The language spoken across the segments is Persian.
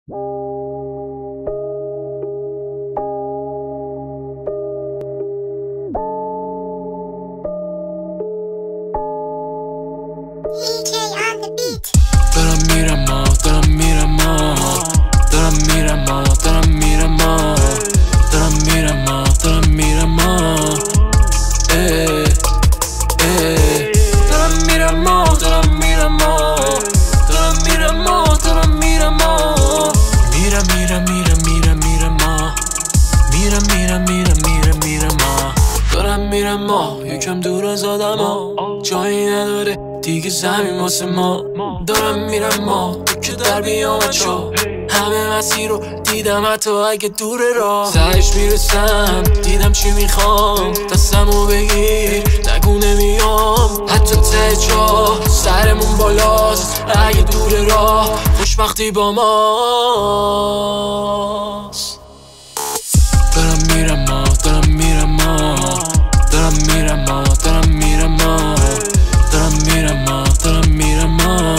دارم میرم دارم میرم دارم میرم دارم میرم دارم میرم دارم میرم دارم میرم دارم میرم دارم میرم دارم میرم میرم میرم میرم میرم میرم میرم میرم میرم میرم میرم دارم میرم یکم دور از آدم جایی نداره دیگه زمین واسه ما. دارم میرم که در بیام چو همه مسیر رو دیدم حتی اگه دور راه سرش میرسم دیدم چی میخوام دستمو بگیر نگو نمیام حتی ته جا سرمون بالاست اگه دور راه خوشبختی با ماست. دارم میرم دارم میرم دارم میرم دارم میرم دارم میرم دارم میرم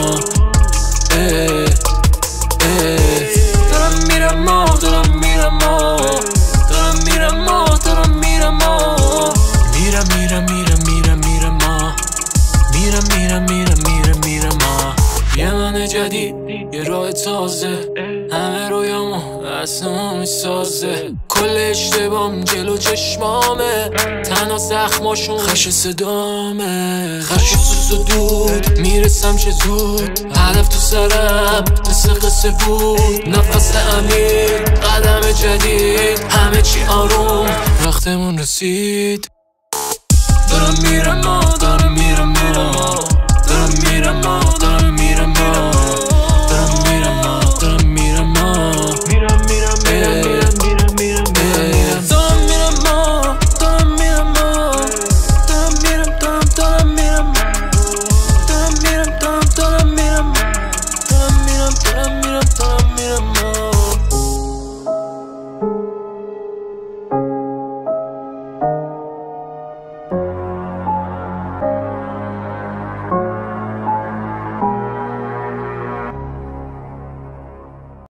دارم میرم دارم میرم دارم میرم دارم میرم میرم میرم میرم میرم میرم میرم میرم میرم میرم میرم یه من جدید یه راه تازه همه رویامو اصلا میسازه کل اشتبام جلو چشمامه تنها زخماشون خش صدامه خش سوز و دود میرسم چه زود هدف تو سرم مثل قصه بود نفس عمیق قدم جدید همه چی آروم وقتمون رسید. دارم میرم دارم میرم دارم میرم دارم میرم